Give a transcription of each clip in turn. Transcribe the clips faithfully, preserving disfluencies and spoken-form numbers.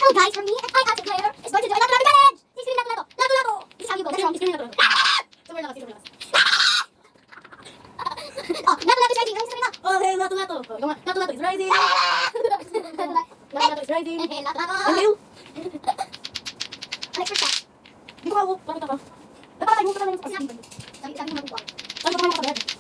Hello guys, for me, I have the player is going to do a lato-lato challenge! Scream lato-lato! Lato-lato! This is how you go. That's wrong. Scream lato-lato. Somewhere lakas, somewhere lakas. Oh, lato-lato is rising. Ayun, sabi na. Oh, hey, lato-lato. Oh, ikaw nga. Lato-lato is rising. Lato-lato is rising. Lato-lato. Ang liw. Next first shot. Di ko ako. Bakit ako? Napakatay mo ka na yung Sabi, sabi, sabi mo mabubuan. Saan ko naman ako sabi?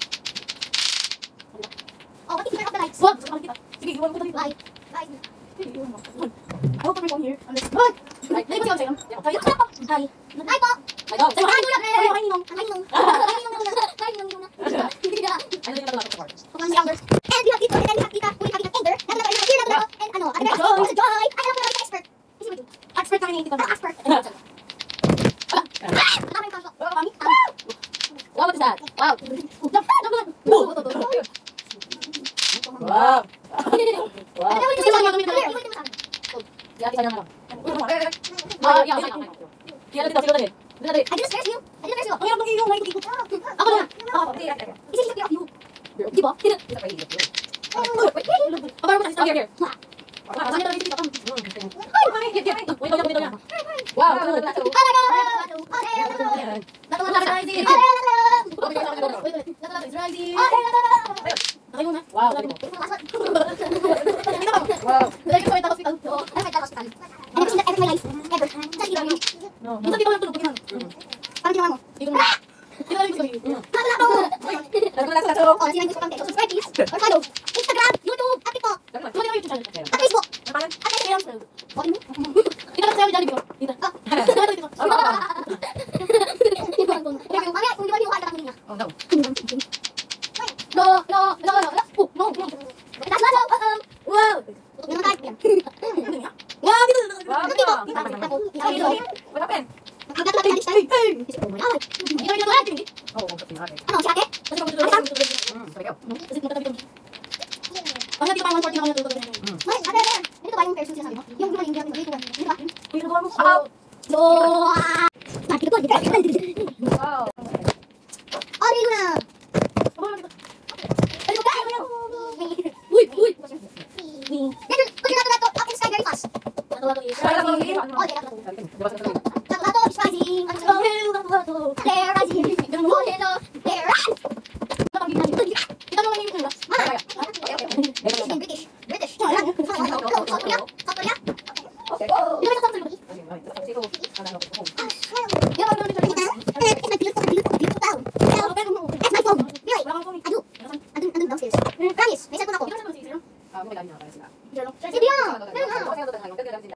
Oh, what if you turn off the lights? Wag! Sakal kita. Sige, iwan ko dito. Light. Light. Sige, iwan mo. I will put my phone here. And let's... What? Right, dali ko siya sa'yo. Sabi ko. Hi. Hi po. Ay, go. Sa'yo, hi, Juliet. Ay, hi, Ninong. Hi, Ninong. Hi, Ninong na una. Hi, Ninong na una. Ano yung lato-lato sa part? Okay, si Albert. And we have Tito, and then we have Tita, we have Tita Ender, lato-lato, and here, lato-lato, and ano, Ate Joy. Ate Joy. Ay, alam ko na, expert. Kasi mo, Expert kami ni Tita. Ah, expert. Wala. Tama yung kanto. Wala kami. Tama. Wow, what is that? Wow. Jump, jump, jump. Wow. Wow. Wow. Ano, Kasi ano, mga ano, kami ano, dito. ano, ano, ano, Yati sa lang. Ah, yeah, yeah. Kaya dito sila dali. Dito dali. I didn't stress you. I didn't stress you. Ang hirap ng iyo, ngayon ikot. Ako na. Ako. Is it of you? Di ba? Wait, wait. Pabar mo tayo. Here, here. Saan niya dito? Ay, mami, here, here. Wait, wait, wait, wait. Wow, good. Lato-lato is rising. Lato-lato is rising. Nakayo na. Wow. Wow. Dahil ko sa hospital. And I've seen that ever in my life. Ever. Just you. No. Minsan dito lang tulog ko Parang ginawa mo. Dito na. Dito na lang gusto ko. Lato-lato. Lato-lato. Oh, sino yung gusto kang subscribe please. Or follow. Instagram, YouTube, at TikTok, Tuloy ko yung YouTube channel. at Facebook. Napalan? At Telegram. Okay mo? Dito ka sa Jollibee. Dito. Ah. Dito. Mamaya, kung di ba di ko kaya niya. Oh, no. No, no, no, no, no. Oh, no, no. That's not all. Um, Wow. Yung mga type yan. Wow, dito. Ano dito? Dito. Ako. Ay, dito. What happened? Magkagat lang tayo style. Hey. Isip ko mo na. Ay. Dito na dito natin. Oh, kasi na. Ano, si ate? Kasi kung dito dito. Hmm, sabi ko. Kasi magtabi dito. Ang dito pa one forty na kanya dito. Ay, ate, ate. Dito ba yung person sinasabi mo? Yung yung yung yung dito. Dito ba? Dito ba mo? So, so, ah. Mati ko dito. Wow. Oh, dito na. Ano ba? Uy, uy. Dito, kung lato lato, up in sky very fast. Lato-lato is Oh, dito lato. Lato lato is rising. There